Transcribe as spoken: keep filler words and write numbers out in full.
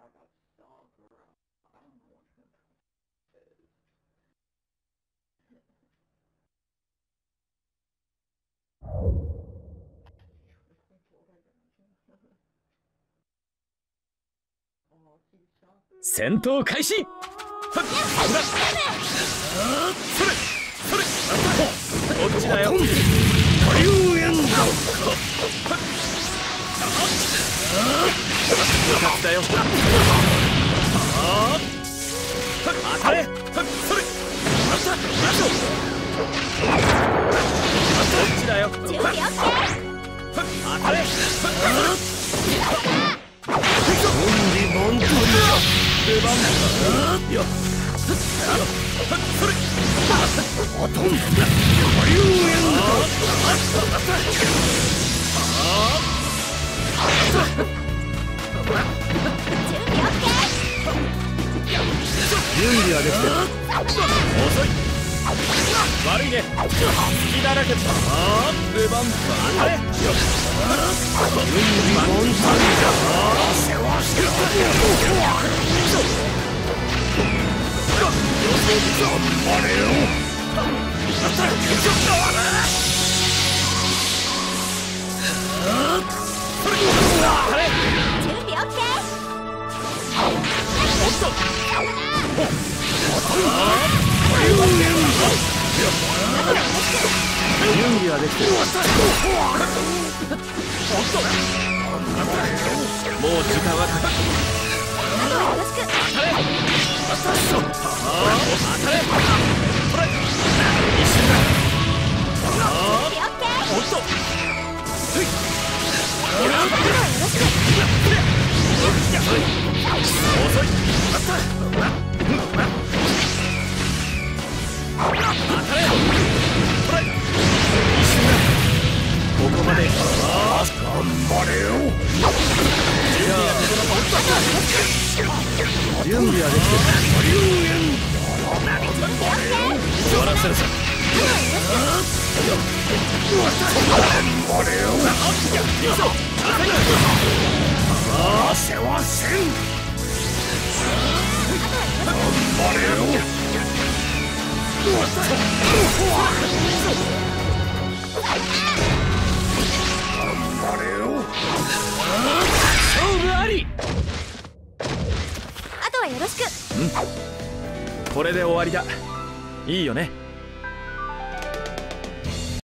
戦闘開始。それそれこっちだよ。火竜炎だ。部活だよ。当たれ。それこっちだよ。当たれ。出番だよ。それあとん火竜炎だ。準備はできてる。遅い。悪いね。隙だらけだ。出番だ。当たれ。準備万端だ。世話してる。頑張れよ。 準備オッケー。 おっと。準備はできてる。もう時間はかかる。 よろしく。 当たれ。当たれ。これ一瞬だ。おっと。 よろしく。 遅い。当たれ。これ一瞬だ。ここまで。頑張れよ。準備はできてる。終わらせるさ。頑張れよ。ああ、世話せん。頑張れよ。頑張れよ。勝負あり。 あとはよろしく。 うん。これで終わりだ。いいよね。